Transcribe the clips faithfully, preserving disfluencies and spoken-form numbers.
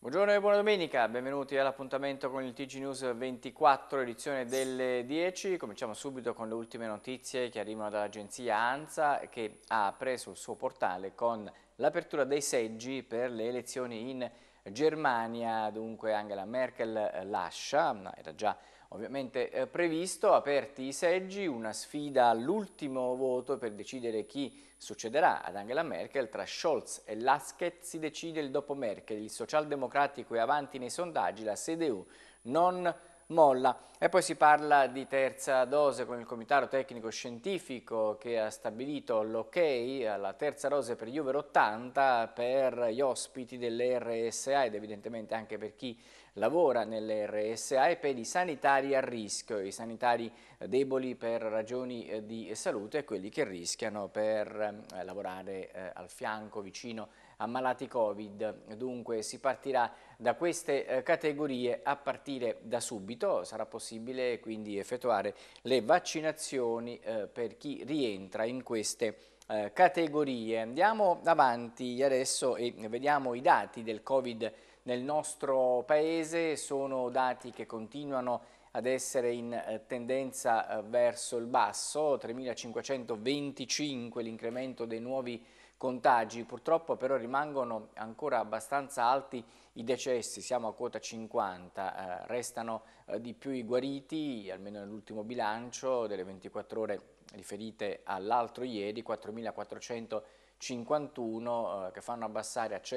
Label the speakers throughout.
Speaker 1: Buongiorno e buona domenica, benvenuti all'appuntamento con il T G News ventiquattro, edizione delle dieci. Cominciamo subito con le ultime notizie che arrivano dall'agenzia ANSA, che apre sul suo portale con l'apertura dei seggi per le elezioni in Germania. Dunque Angela Merkel lascia, era già ovviamente eh, previsto, aperti i seggi, una sfida all'ultimo voto per decidere chi succederà ad Angela Merkel. Tra Scholz e Laschet si decide il dopo Merkel, il socialdemocratico è avanti nei sondaggi, la C D U non molla. E poi si parla di terza dose con il comitato tecnico scientifico che ha stabilito l'ok alla terza dose per gli over ottanta per gli ospiti dell'R S A ed evidentemente anche per chi lavora nell'R S A e per i sanitari a rischio, i sanitari deboli per ragioni di salute e quelli che rischiano per eh, lavorare eh, al fianco, vicino a malati Covid. Dunque si partirà da queste eh, categorie a partire da subito. Sarà possibile quindi effettuare le vaccinazioni eh, per chi rientra in queste eh, categorie. Andiamo avanti adesso e vediamo i dati del Covid nel nostro paese. Sono dati che continuano ad essere in eh, tendenza eh, verso il basso, tremilacinquecentoventicinque l'incremento dei nuovi contagi. Purtroppo però rimangono ancora abbastanza alti i decessi, siamo a quota cinquanta, eh, restano eh, di più i guariti, almeno nell'ultimo bilancio delle ventiquattro ore riferite all'altro ieri, quattromilaquattrocentocinquantuno eh, che fanno abbassare a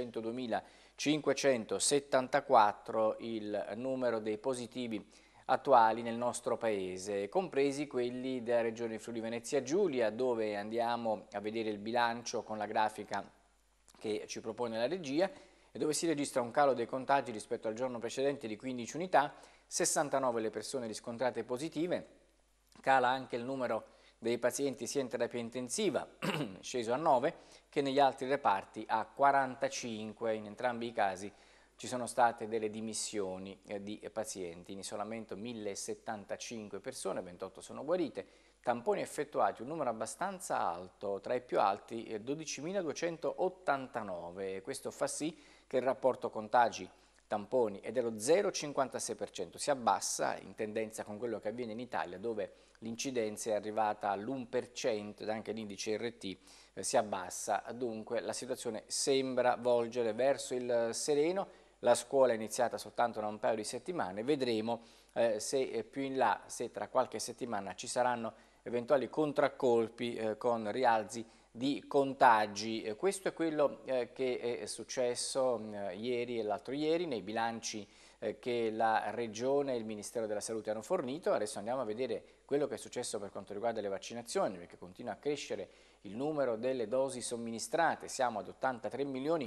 Speaker 1: centoduemilacinquecentosettantaquattro il numero dei positivi attuali nel nostro paese, compresi quelli della regione Friuli Venezia Giulia, dove andiamo a vedere il bilancio con la grafica che ci propone la regia e dove si registra un calo dei contagi rispetto al giorno precedente di quindici unità, sessantanove le persone riscontrate positive, cala anche il numero dei pazienti sia in terapia intensiva, sceso a nove, che negli altri reparti a quarantacinque. In entrambi i casi ci sono state delle dimissioni eh, di pazienti, in isolamento millesettantacinque persone, ventotto sono guarite, tamponi effettuati un numero abbastanza alto, tra i più alti eh, dodicimiladuecentoottantanove. Questo fa sì che il rapporto contagi tamponi è dello zero virgola cinquantasei per cento, si abbassa in tendenza con quello che avviene in Italia, dove l'incidenza è arrivata all'uno per cento ed anche l'indice R T eh, si abbassa. Dunque la situazione sembra volgere verso il sereno. La scuola è iniziata soltanto da un paio di settimane, vedremo eh, se più in là, se tra qualche settimana ci saranno eventuali contraccolpi eh, con rialzi di contagi. Eh, questo è quello eh, che è successo eh, ieri e l'altro ieri nei bilanci eh, che la Regione e il Ministero della Salute hanno fornito. Adesso andiamo a vedere quello che è successo per quanto riguarda le vaccinazioni, perché continua a crescere il numero delle dosi somministrate, siamo ad ottantatré milioni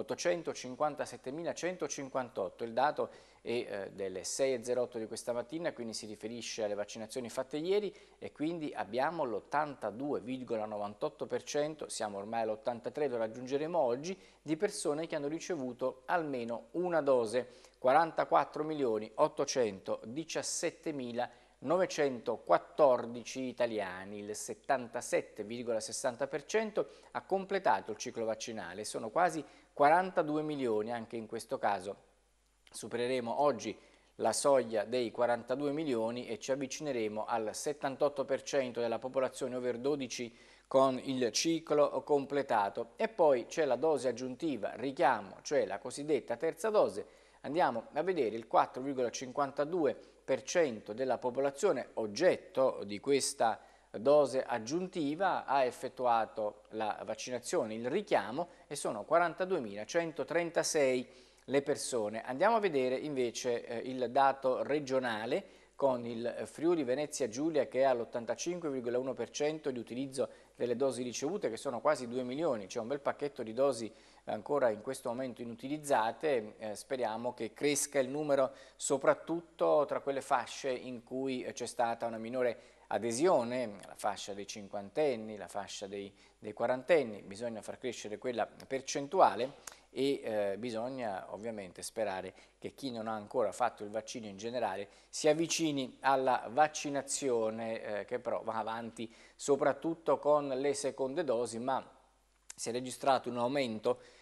Speaker 1: ottocentocinquantasettemilacentocinquantotto, il dato è eh, delle sei e zero otto di questa mattina, quindi si riferisce alle vaccinazioni fatte ieri e quindi abbiamo l'ottantadue virgola novantotto per cento, siamo ormai all'ottantatré, lo raggiungeremo oggi, di persone che hanno ricevuto almeno una dose, quarantaquattro milioni ottocentodiciassettemilanovecentoquattordici italiani, il settantasette virgola sessanta per cento ha completato il ciclo vaccinale, sono quasi quarantadue milioni, anche in questo caso supereremo oggi la soglia dei quarantadue milioni e ci avvicineremo al settantotto per cento della popolazione over dodici con il ciclo completato. E poi c'è la dose aggiuntiva, richiamo, cioè la cosiddetta terza dose. Andiamo a vedere il quattro virgola cinquantadue per cento della popolazione oggetto di questa dose aggiuntiva ha effettuato la vaccinazione, il richiamo, e sono quarantaduemilacentotrentasei le persone. Andiamo a vedere invece eh, il dato regionale con il Friuli Venezia Giulia che è all'ottantacinque virgola uno per cento di utilizzo delle dosi ricevute, che sono quasi due milioni, c'è un bel pacchetto di dosi ancora in questo momento inutilizzate, eh, speriamo che cresca il numero soprattutto tra quelle fasce in cui c'è stata una minore adesione, la fascia dei cinquantenni, la fascia dei, dei quarantenni, bisogna far crescere quella percentuale e eh, bisogna ovviamente sperare che chi non ha ancora fatto il vaccino in generale si avvicini alla vaccinazione eh, che però va avanti soprattutto con le seconde dosi, ma si è registrato un aumento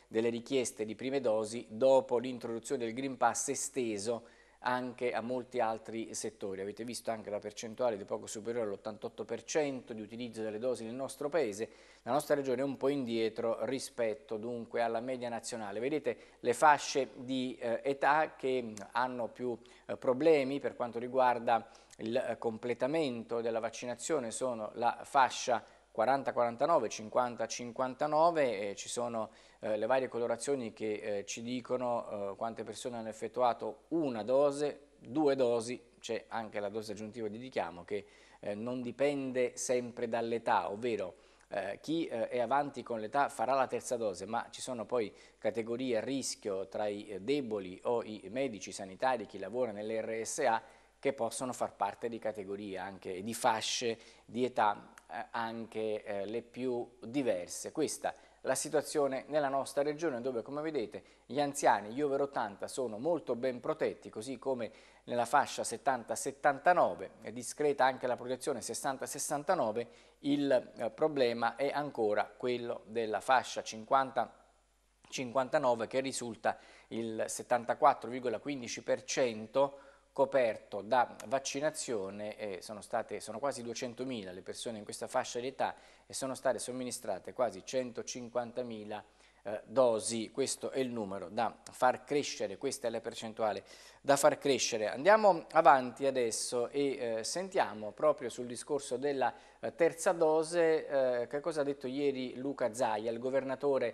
Speaker 1: delle richieste di prime dosi dopo l'introduzione del Green Pass esteso anche a molti altri settori. Avete visto anche la percentuale di poco superiore all'ottantotto per cento di utilizzo delle dosi nel nostro paese. La nostra regione è un po' indietro rispetto dunque alla media nazionale. Vedete le fasce di eh, età che hanno più eh, problemi per quanto riguarda il eh, completamento della vaccinazione sono la fascia quaranta quarantanove, cinquanta cinquantanove, eh, ci sono eh, le varie colorazioni che eh, ci dicono eh, quante persone hanno effettuato una dose, due dosi, c'è anche la dose aggiuntiva di richiamo che eh, non dipende sempre dall'età, ovvero eh, chi eh, è avanti con l'età farà la terza dose, ma ci sono poi categorie a rischio tra i eh, deboli o i medici sanitari, chi lavora nell'R S A, che possono far parte di categorie anche di fasce di età eh, anche eh, le più diverse. Questa è la situazione nella nostra regione dove, come vedete, gli anziani, gli over ottanta sono molto ben protetti, così come nella fascia settanta settantanove, è discreta anche la protezione sessanta sessantanove, il eh, problema è ancora quello della fascia cinquanta cinquantanove che risulta il settantaquattro virgola quindici per cento coperto da vaccinazione, e sono, state, sono quasi duecentomila le persone in questa fascia di età e sono state somministrate quasi centocinquantamila eh, dosi. Questo è il numero da far crescere, questa è la percentuale da far crescere. Andiamo avanti adesso e eh, sentiamo proprio sul discorso della eh, terza dose eh, che cosa ha detto ieri Luca Zaia, il governatore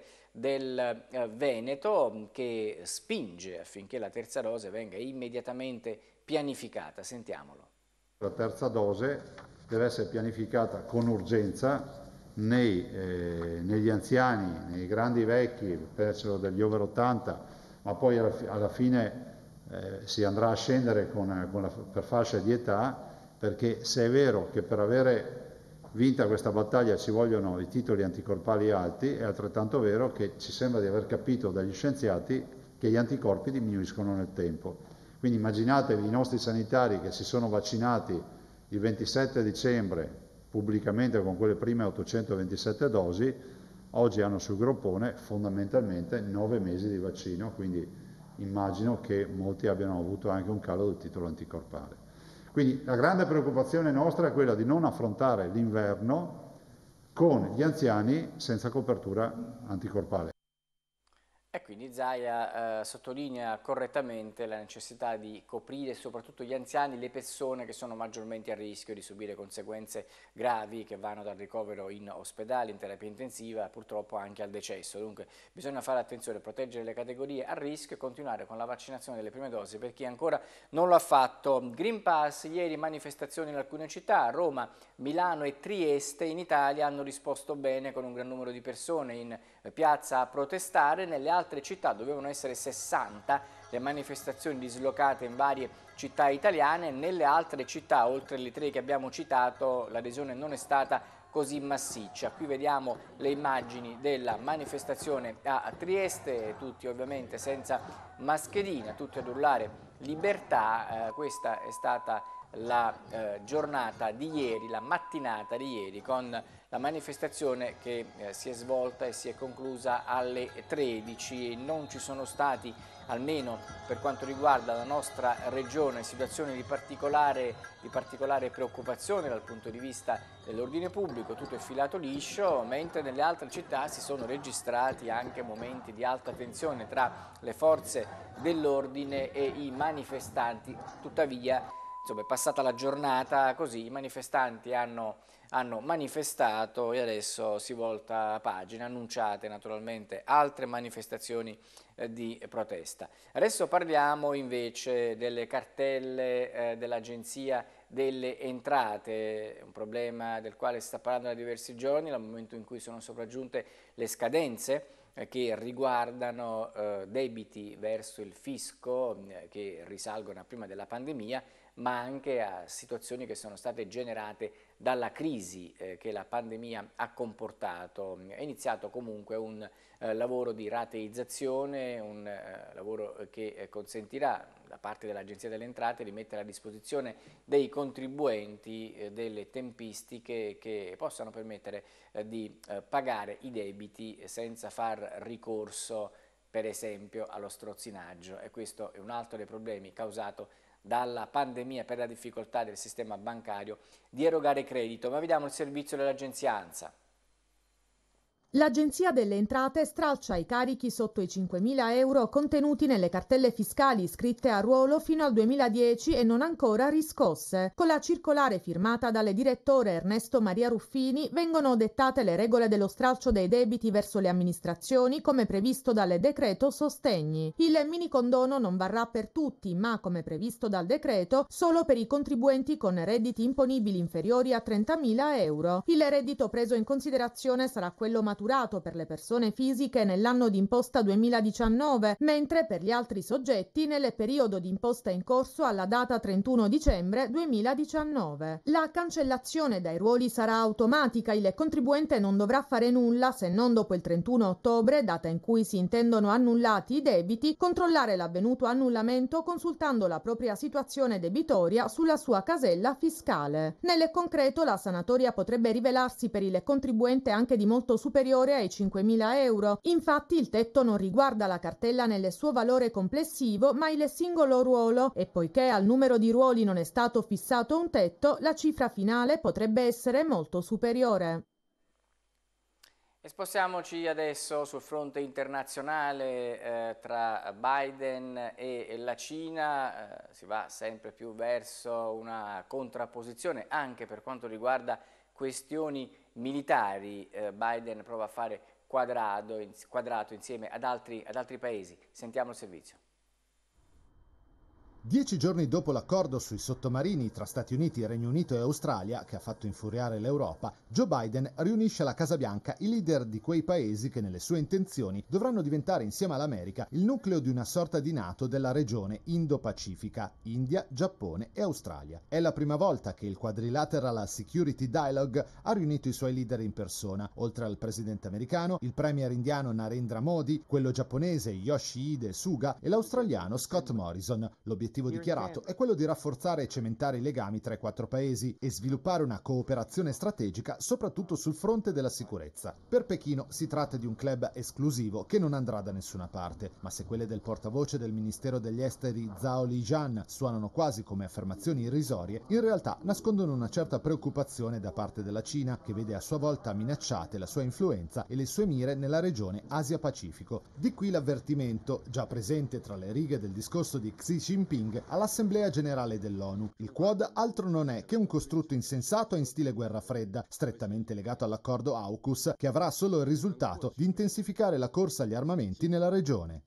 Speaker 1: del eh, Veneto, che spinge affinché la terza dose venga immediatamente pianificata. Sentiamolo.
Speaker 2: La terza dose deve essere pianificata con urgenza nei, eh, negli anziani, nei grandi vecchi, penso degli over ottanta, ma poi alla, alla fine eh, si andrà a scendere con, con la, per fascia di età, perché se è vero che per avere vinta questa battaglia ci vogliono i titoli anticorpali alti, è altrettanto vero che ci sembra di aver capito dagli scienziati che gli anticorpi diminuiscono nel tempo. Quindi immaginatevi i nostri sanitari che si sono vaccinati il ventisette dicembre pubblicamente con quelle prime ottocentoventisette dosi, oggi hanno sul groppone fondamentalmente nove mesi di vaccino, quindi immagino che molti abbiano avuto anche un calo del titolo anticorpale. Quindi la grande preoccupazione nostra è quella di non affrontare l'inverno con gli anziani senza copertura anticorpale.
Speaker 1: E quindi Zaia eh, sottolinea correttamente la necessità di coprire soprattutto gli anziani, le persone che sono maggiormente a rischio di subire conseguenze gravi che vanno dal ricovero in ospedale, in terapia intensiva, purtroppo anche al decesso. Dunque bisogna fare attenzione, proteggere le categorie a rischio e continuare con la vaccinazione delle prime dosi per chi ancora non lo ha fatto. Green Pass, ieri manifestazioni in alcune città, Roma, Milano e Trieste in Italia hanno risposto bene con un gran numero di persone in piazza a protestare. Nelle altre città dovevano essere sessanta le manifestazioni dislocate in varie città italiane, nelle altre città, oltre le tre che abbiamo citato, l'adesione non è stata così massiccia. Qui vediamo le immagini della manifestazione a Trieste, tutti ovviamente senza mascherina, tutti ad urlare libertà. Eh, questa è stata la eh, giornata di ieri, la mattinata di ieri, con la manifestazione che eh, si è svolta e si è conclusa alle tredici. Non ci sono stati, almeno per quanto riguarda la nostra regione, situazioni di particolare, di particolare preoccupazione dal punto di vista dell'ordine pubblico, tutto è filato liscio, mentre nelle altre città si sono registrati anche momenti di alta tensione tra le forze dell'ordine e i manifestanti. Tuttavia, insomma, è passata la giornata così, i manifestanti hanno, hanno manifestato e adesso si volta pagina, annunciate naturalmente altre manifestazioni eh, di protesta. Adesso parliamo invece delle cartelle eh, dell'Agenzia delle Entrate, un problema del quale si sta parlando da diversi giorni, dal momento in cui sono sopraggiunte le scadenze eh, che riguardano eh, debiti verso il fisco eh, che risalgono a prima della pandemia, ma anche a situazioni che sono state generate dalla crisi eh, che la pandemia ha comportato. È iniziato comunque un eh, lavoro di rateizzazione, un eh, lavoro che eh, consentirà da parte dell'Agenzia delle Entrate di mettere a disposizione dei contribuenti eh, delle tempistiche che possano permettere eh, di eh, pagare i debiti senza far ricorso per esempio allo strozzinaggio, e questo è un altro dei problemi causato dalla pandemia per la difficoltà del sistema bancario di erogare credito. Ma vediamo il servizio dell'Agenzia ANSA.
Speaker 3: L'Agenzia delle Entrate stralcia i carichi sotto i cinquemila euro contenuti nelle cartelle fiscali iscritte a ruolo fino al duemiladieci e non ancora riscosse. Con la circolare firmata dal direttore Ernesto Maria Ruffini vengono dettate le regole dello stralcio dei debiti verso le amministrazioni come previsto dal decreto sostegni. Il minicondono non varrà per tutti, ma come previsto dal decreto solo per i contribuenti con redditi imponibili inferiori a trentamila euro. Il reddito preso in considerazione sarà quello maturato per le persone fisiche nell'anno d'imposta duemiladiciannove, mentre per gli altri soggetti nel periodo d'imposta in corso alla data trentuno dicembre duemiladiciannove. La cancellazione dai ruoli sarà automatica, il contribuente non dovrà fare nulla se non dopo il trentuno ottobre, data in cui si intendono annullati i debiti, controllare l'avvenuto annullamento consultando la propria situazione debitoria sulla sua casella fiscale. Nel concreto la sanatoria potrebbe rivelarsi per il contribuente anche di molto superiore ai cinquemila euro. Infatti il tetto non riguarda la cartella nel suo valore complessivo, ma il singolo ruolo, e poiché al numero di ruoli non è stato fissato un tetto, la cifra finale potrebbe essere molto superiore.
Speaker 1: E spostiamoci adesso sul fronte internazionale eh, tra Biden e la Cina. Eh, si va sempre più verso una contrapposizione anche per quanto riguarda questioni militari. eh, Biden prova a fare quadrato, in, quadrato insieme ad altri, ad altri paesi. Sentiamo il servizio.
Speaker 4: Dieci giorni dopo l'accordo sui sottomarini tra Stati Uniti, Regno Unito e Australia, che ha fatto infuriare l'Europa, Joe Biden riunisce alla Casa Bianca i leader di quei paesi che nelle sue intenzioni dovranno diventare insieme all'America il nucleo di una sorta di NATO della regione Indo-Pacifica, India, Giappone e Australia. È la prima volta che il Quadrilateral Security Dialogue ha riunito i suoi leader in persona, oltre al presidente americano, il premier indiano Narendra Modi, quello giapponese Yoshihide Suga e l'australiano Scott Morrison. L'obiettivo L'obiettivo dichiarato è quello di rafforzare e cementare i legami tra i quattro paesi e sviluppare una cooperazione strategica soprattutto sul fronte della sicurezza. Per Pechino si tratta di un club esclusivo che non andrà da nessuna parte, ma se quelle del portavoce del Ministero degli Esteri Zhao Lijian suonano quasi come affermazioni irrisorie, in realtà nascondono una certa preoccupazione da parte della Cina, che vede a sua volta minacciate la sua influenza e le sue mire nella regione Asia-Pacifico. Di qui l'avvertimento, già presente tra le righe del discorso di Xi Jinping all'Assemblea Generale dell'ONU. Il Quad altro non è che un costrutto insensato in stile guerra fredda, strettamente legato all'accordo AUKUS, che avrà solo il risultato di intensificare la corsa agli armamenti nella regione.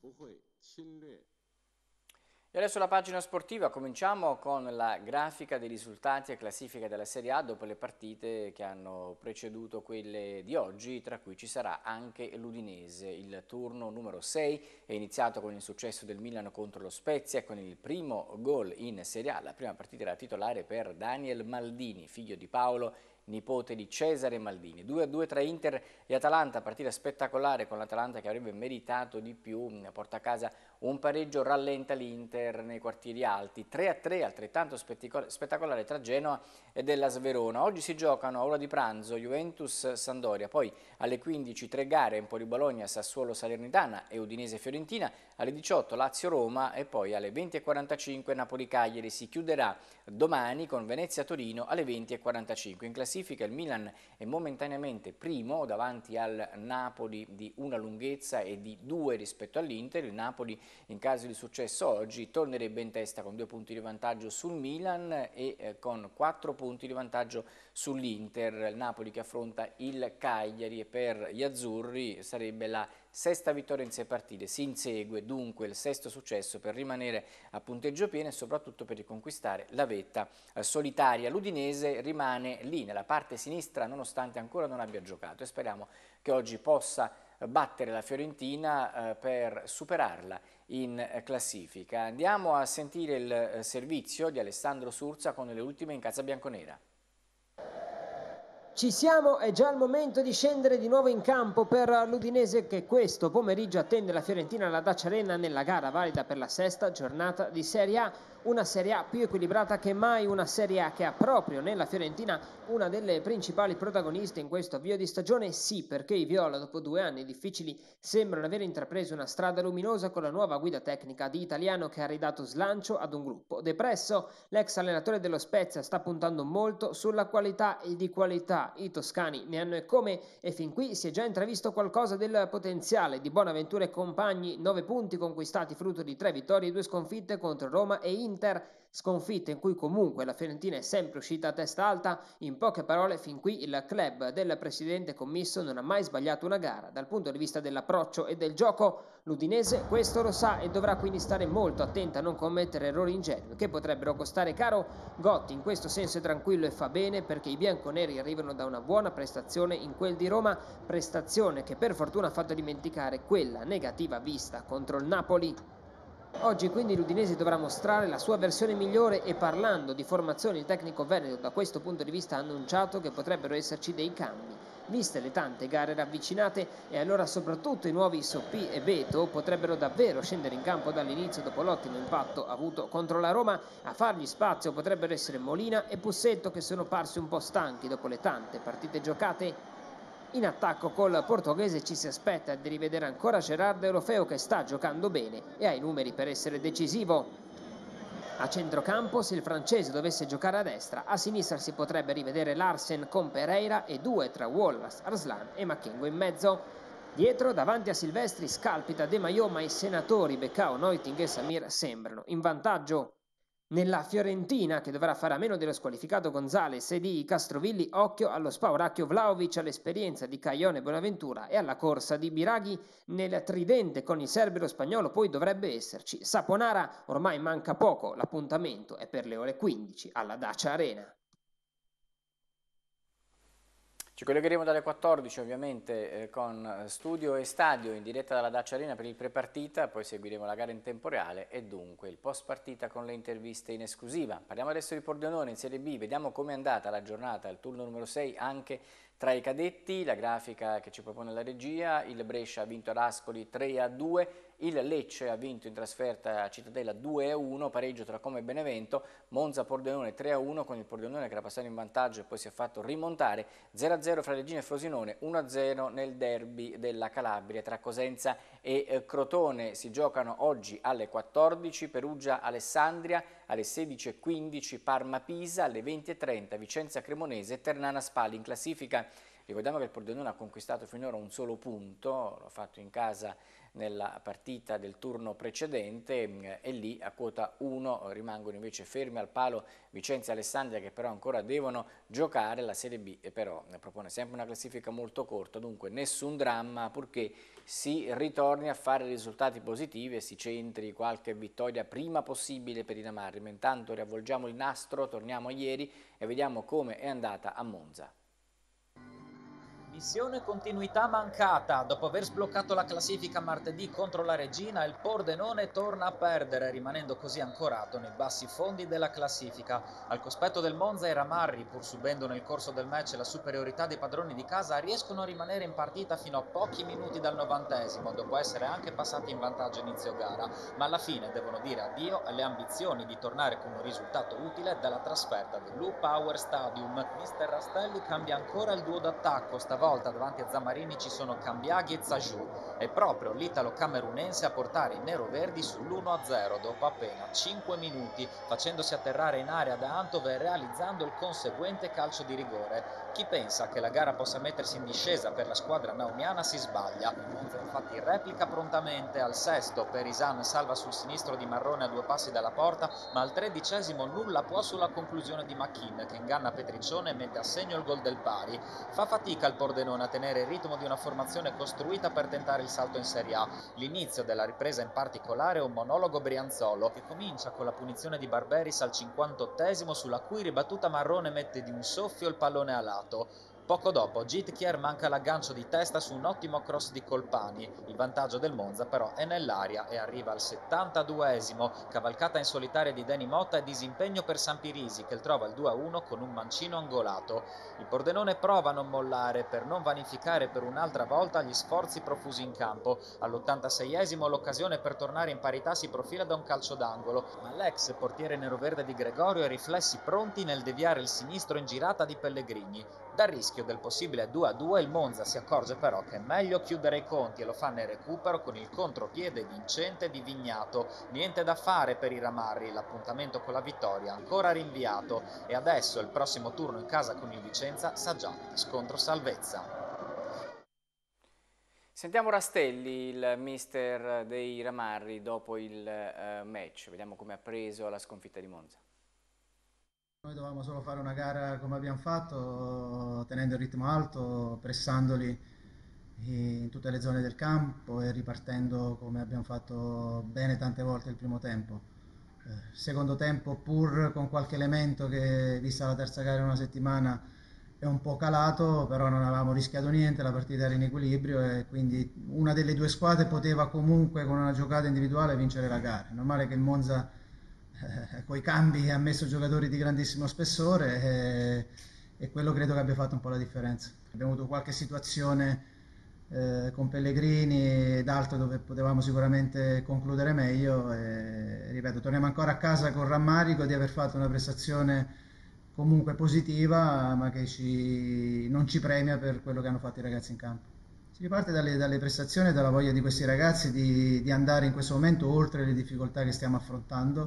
Speaker 1: E adesso la pagina sportiva, cominciamo con la grafica dei risultati e classifica della Serie A dopo le partite che hanno preceduto quelle di oggi, tra cui ci sarà anche l'Udinese. Il turno numero sei è iniziato con il successo del Milan contro lo Spezia e con il primo gol in Serie A. La prima partita era titolare per Daniel Maldini, figlio di Paolo, nipote di Cesare Maldini. due a due tra Inter e Atalanta, partita spettacolare con l'Atalanta che avrebbe meritato di più, porta a casa un pareggio, rallenta l'Inter nei quartieri alti. tre a tre altrettanto spettacolare tra Genoa e della Sverona. Oggi si giocano a ora di pranzo Juventus-Sandoria, poi alle quindici tre gare, Empoli-Bologna, Sassuolo-Salernitana e Udinese-Fiorentina, alle diciotto Lazio-Roma e poi alle venti e quarantacinque Napoli-Cagliari. Si chiuderà domani con Venezia-Torino alle venti e quarantacinque. In classifica il Milan è momentaneamente primo davanti al Napoli di una lunghezza e di due rispetto all'Inter. Il Napoli, in caso di successo oggi, tornerebbe in testa con due punti di vantaggio sul Milan e eh, con quattro punti di vantaggio sull'Inter. Il Napoli che affronta il Cagliari e per gli azzurri sarebbe la sesta vittoria in sei partite. Si insegue dunque il sesto successo per rimanere a punteggio pieno e soprattutto per riconquistare la vetta eh, solitaria. L'Udinese rimane lì nella parte sinistra nonostante ancora non abbia giocato e speriamo che oggi possa battere la Fiorentina eh, per superarla in eh, classifica. Andiamo a sentire il eh, servizio di Alessandro Surza con le ultime in casa bianconera.
Speaker 5: Ci siamo, è già il momento di scendere di nuovo in campo per l'Udinese che questo pomeriggio attende la Fiorentina alla Dacia Arena nella gara valida per la sesta giornata di Serie A. Una Serie A più equilibrata che mai, una Serie A che ha proprio nella Fiorentina una delle principali protagoniste in questo avvio di stagione. Sì, perché i viola dopo due anni difficili sembrano aver intrapreso una strada luminosa con la nuova guida tecnica di Italiano che ha ridato slancio ad un gruppo depresso. L'ex allenatore dello Spezia sta puntando molto sulla qualità e di qualità. I toscani ne hanno e come, e fin qui si è già intravisto qualcosa del potenziale di Bonaventura e compagni. Nove punti conquistati frutto di tre vittorie e due sconfitte contro Roma e Inter. Sconfitte in cui comunque la Fiorentina è sempre uscita a testa alta. In poche parole, fin qui il club del presidente commisso non ha mai sbagliato una gara dal punto di vista dell'approccio e del gioco. L'Udinese questo lo sa e dovrà quindi stare molto attenta a non commettere errori ingenui che potrebbero costare caro. Gotti in questo senso è tranquillo e fa bene perché i bianconeri arrivano da una buona prestazione in quel di Roma, prestazione che per fortuna ha fatto dimenticare quella negativa vista contro il Napoli. Oggi quindi l'Udinese dovrà mostrare la sua versione migliore e parlando di formazione il tecnico veneto da questo punto di vista ha annunciato che potrebbero esserci dei cambi. Viste le tante gare ravvicinate e allora soprattutto i nuovi Soppi e Beto potrebbero davvero scendere in campo dall'inizio dopo l'ottimo impatto avuto contro la Roma. A fargli spazio potrebbero essere Molina e Pussetto che sono parsi un po' stanchi dopo le tante partite giocate. In attacco col portoghese ci si aspetta di rivedere ancora Gerardo Orofeo che sta giocando bene e ha i numeri per essere decisivo. A centrocampo, se il francese dovesse giocare a destra, a sinistra si potrebbe rivedere Larsen con Pereira e due tra Wallace, Arslan e Makengo in mezzo. Dietro, davanti a Silvestri, scalpita De Maio, ma i senatori Beccao, Neuting e Samir sembrano in vantaggio. Nella Fiorentina, che dovrà fare a meno dello squalificato Gonzales e di Castrovilli, occhio allo spauracchio Vlahovic, all'esperienza di Caione Bonaventura e alla corsa di Biraghi. Nel tridente con il serbero spagnolo poi dovrebbe esserci Saponara. Ormai manca poco, l'appuntamento è per le ore quindici alla Dacia Arena.
Speaker 1: Ci collegheremo dalle quattordici ovviamente eh, con studio e stadio in diretta dalla Dacia Arena per il prepartita, poi seguiremo la gara in tempo reale e dunque il post partita con le interviste in esclusiva. Parliamo adesso di Pordenone in Serie B, vediamo com'è andata la giornata, il turno numero sei anche tra i cadetti, la grafica che ci propone la regia. Il Brescia ha vinto ad Ascoli tre a due, il Lecce ha vinto in trasferta a Cittadella due a uno, pareggio tra Como e Benevento, Monza-Pordenone tre a uno con il Pordenone che era passato in vantaggio e poi si è fatto rimontare, zero a zero fra Reggina e Frosinone, uno a zero nel derby della Calabria tra Cosenza e eh, Crotone. Si giocano oggi alle quattordici Perugia-Alessandria, alle sedici e quindici Parma-Pisa, alle venti e trenta Vicenza-Cremonese e Ternana-Spal. In classifica ricordiamo che il Pordenone ha conquistato finora un solo punto, l'ha fatto in casa nella partita del turno precedente e lì a quota uno rimangono invece fermi al palo Vicenza e Alessandria che però ancora devono giocare. La Serie B però ne propone sempre una classifica molto corta, dunque nessun dramma purché si ritorni a fare risultati positivi e si centri qualche vittoria prima possibile per i Namarri. Ma intanto riavvolgiamo il nastro, torniamo a ieri e vediamo come è andata a Monza.
Speaker 6: Missione continuità mancata. Dopo aver sbloccato la classifica martedì contro la Reggina, il Pordenone torna a perdere, rimanendo così ancorato nei bassi fondi della classifica. Al cospetto del Monza, i Ramarri, pur subendo nel corso del match la superiorità dei padroni di casa, riescono a rimanere in partita fino a pochi minuti dal novantesimo, dopo essere anche passati in vantaggio inizio gara, ma alla fine devono dire addio alle ambizioni di tornare con un risultato utile dalla trasferta dell'U Power Stadium. Mister Rastelli cambia ancora il duo d'attacco, stavolta Volta davanti a Zammarini ci sono Cambiaghi e Zajou. È proprio l'italo-camerunense a portare i neroverdi sull'uno a zero dopo appena cinque minuti, facendosi atterrare in area da Antov e realizzando il conseguente calcio di rigore. Chi pensa che la gara possa mettersi in discesa per la squadra naumiana si sbaglia. Il Monza infatti replica prontamente al sesto, Perisan salva sul sinistro di Marrone a due passi dalla porta, ma al tredicesimo nulla può sulla conclusione di Machin che inganna Petriccione e mette a segno il gol del pari. Fa fatica il Pordenone a tenere il ritmo di una formazione costruita per tentare il salto in Serie A. L'inizio della ripresa in particolare è un monologo Brianzolo che comincia con la punizione di Barberis al cinquantottesimo, sulla cui ribattuta Marrone mette di un soffio il pallone a lato. Poco dopo Gitkier manca l'aggancio di testa su un ottimo cross di Colpani, il vantaggio del Monza però è nell'aria e arriva al settantaduesimo, cavalcata in solitaria di Deni Motta e disimpegno per Sampirisi che trova il due a uno con un mancino angolato. Il Pordenone prova a non mollare per non vanificare per un'altra volta gli sforzi profusi in campo. All'ottantaseiesimo l'occasione per tornare in parità si profila da un calcio d'angolo, ma l'ex portiere neroverde di Gregorio ha i riflessi pronti nel deviare il sinistro in girata di Pellegrini. Dal rischio del possibile due a due il Monza si accorge però che è meglio chiudere i conti e lo fa nel recupero con il contropiede vincente di Vignato. Niente da fare per i Ramarri, l'appuntamento con la vittoria ancora rinviato e adesso il prossimo turno in casa con il Vicenza sa già di scontro salvezza.
Speaker 1: Sentiamo Rastelli, il mister dei Ramarri, dopo il eh, match. Vediamo come ha preso la sconfitta di Monza.
Speaker 7: Noi dovevamo solo fare una gara come abbiamo fatto, tenendo il ritmo alto, pressandoli in tutte le zone del campo e ripartendo come abbiamo fatto bene tante volte il primo tempo. Secondo tempo, pur con qualche elemento che, vista la terza gara in una settimana, è un po' calato, però non avevamo rischiato niente, la partita era in equilibrio e quindi una delle due squadre poteva comunque con una giocata individuale vincere la gara. È normale che il Monza eh, con i cambi ha messo giocatori di grandissimo spessore e, e quello credo che abbia fatto un po' la differenza. Abbiamo avuto qualche situazione eh, con Pellegrini ed altro dove potevamo sicuramente concludere meglio e ripeto, torniamo ancora a casa con rammarico di aver fatto una prestazione comunque positiva, ma che ci, non ci premia per quello che hanno fatto i ragazzi in campo. Si riparte dalle, dalle prestazioni e dalla voglia di questi ragazzi di, di andare in questo momento oltre le difficoltà che stiamo affrontando.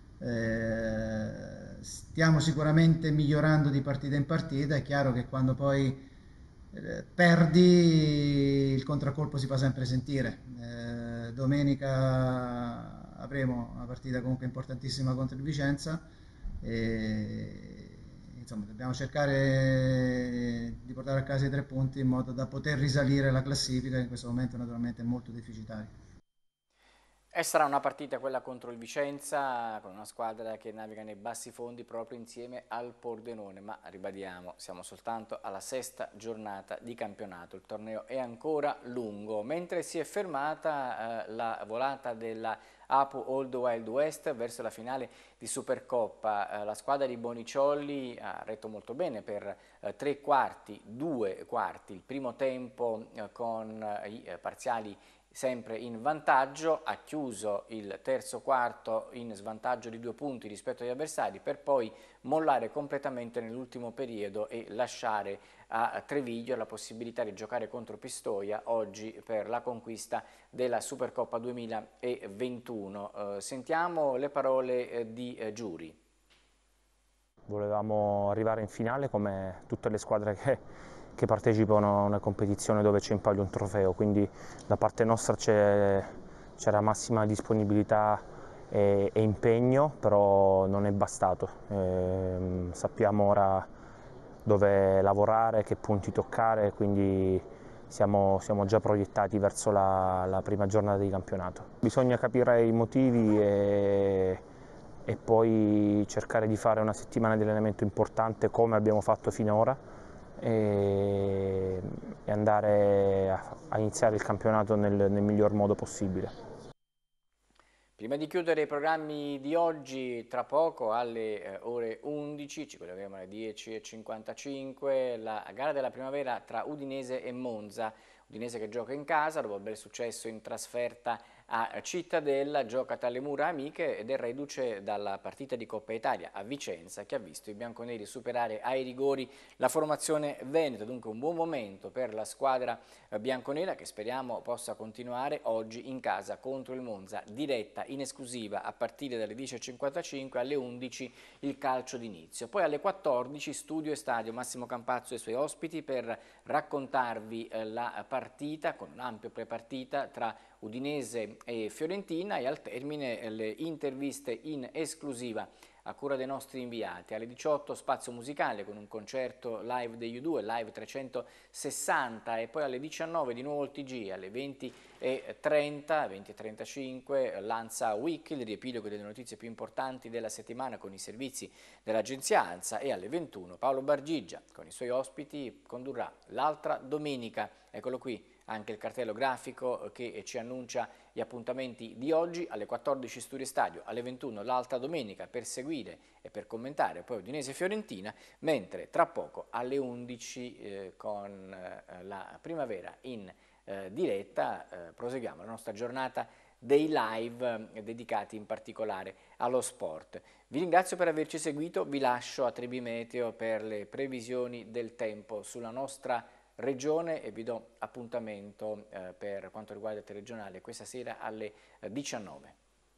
Speaker 7: Eh, stiamo sicuramente migliorando di partita in partita, è chiaro che quando poi eh, perdi il contraccolpo si fa sempre sentire. Eh, domenica avremo una partita comunque importantissima contro il Vicenza e insomma dobbiamo cercare di portare a casa i tre punti in modo da poter risalire la classifica che in questo momento naturalmente è molto deficitaria.
Speaker 1: E sarà una partita quella contro il Vicenza, con una squadra che naviga nei bassi fondi proprio insieme al Pordenone, ma ribadiamo, siamo soltanto alla sesta giornata di campionato, il torneo è ancora lungo, mentre si è fermata eh, la volata della Apu Old Wild West verso la finale di Supercoppa. Eh, la squadra di Boniciolli ha retto molto bene per eh, tre quarti, due quarti, il primo tempo eh, con eh, i eh, parziali sempre in vantaggio, ha chiuso il terzo quarto in svantaggio di due punti rispetto agli avversari per poi mollare completamente nell'ultimo periodo e lasciare a Treviglio la possibilità di giocare contro Pistoia oggi per la conquista della Supercoppa duemilaventuno. Eh, sentiamo le parole eh, di eh, Giuri.
Speaker 8: Volevamo arrivare in finale come tutte le squadre che che partecipano a una competizione dove c'è in palio un trofeo, quindi da parte nostra c'era massima disponibilità e, e impegno, però non è bastato. Eh, sappiamo ora dove lavorare, che punti toccare, quindi siamo, siamo già proiettati verso la, la prima giornata di campionato. Bisogna capire i motivi e, e poi cercare di fare una settimana di allenamento importante come abbiamo fatto finora, e andare a iniziare il campionato nel, nel miglior modo possibile.
Speaker 1: Prima di chiudere i programmi di oggi, tra poco alle eh, ore undici, ci collegheremo alle dieci e cinquantacinque, la gara della primavera tra Udinese e Monza. Udinese che gioca in casa dopo aver successo in trasferta a Cittadella, gioca tra le mura amiche ed è reduce dalla partita di Coppa Italia a Vicenza che ha visto i bianconeri superare ai rigori la formazione veneta, dunque un buon momento per la squadra bianconera che speriamo possa continuare oggi in casa contro il Monza, diretta in esclusiva a partire dalle dieci e cinquantacinque, alle undici il calcio d'inizio. Poi alle quattordici studio e stadio Massimo Campazzo e i suoi ospiti per raccontarvi la partita con un'ampia prepartita tra Udinese e Fiorentina e al termine le interviste in esclusiva a cura dei nostri inviati. Alle diciotto spazio musicale con un concerto live degli U due, live trecentosessanta, e poi alle diciannove di nuovo il T G, alle venti e trenta, venti e trentacinque l'Ansa Week, il riepilogo delle notizie più importanti della settimana con i servizi dell'agenzia ANSA, e alle ventuno Paolo Bargigia con i suoi ospiti condurrà l'altra domenica. Eccolo qui anche il cartello grafico che ci annuncia gli appuntamenti di oggi. Alle quattordici Studio Stadio, alle ventuno l'altra domenica per seguire e per commentare poi Udinese Fiorentina, mentre tra poco alle undici eh, con eh, la Primavera in eh, diretta eh, proseguiamo la nostra giornata dei live eh, dedicati in particolare allo sport. Vi ringrazio per averci seguito, vi lascio a Trebimeteo per le previsioni del tempo sulla nostra regione e vi do appuntamento eh, per quanto riguarda il telegiornale questa sera alle eh, diciannove.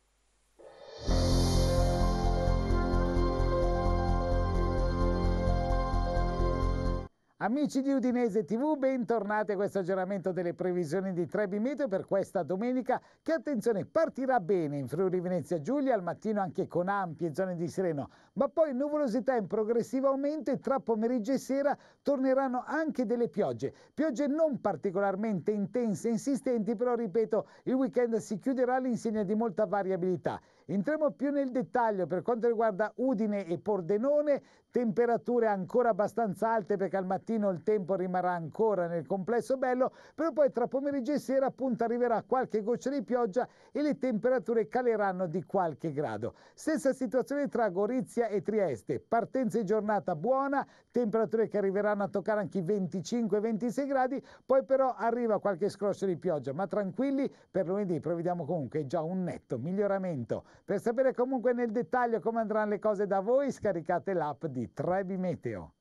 Speaker 9: Amici di Udinese tivù, bentornati a questo aggiornamento delle previsioni di Trebimeteo per questa domenica che, attenzione, partirà bene in Friuli Venezia Giulia, al mattino anche con ampie zone di sereno, ma poi nuvolosità in progressivo aumento e tra pomeriggio e sera torneranno anche delle piogge. Piogge non particolarmente intense e insistenti, però ripeto, il weekend si chiuderà all'insegna di molta variabilità. Entriamo più nel dettaglio per quanto riguarda Udine e Pordenone, temperature ancora abbastanza alte perché al mattino il tempo rimarrà ancora nel complesso bello, però poi tra pomeriggio e sera appunto arriverà qualche goccia di pioggia e le temperature caleranno di qualche grado. Stessa situazione tra Gorizia e Trieste, partenza di giornata buona, temperature che arriveranno a toccare anche i venticinque ventisei gradi, poi però arriva qualche scroscio di pioggia, ma tranquilli, per lunedì prevediamo comunque già un netto miglioramento. Per sapere comunque nel dettaglio come andranno le cose da voi, scaricate l'app di Trebimeteo.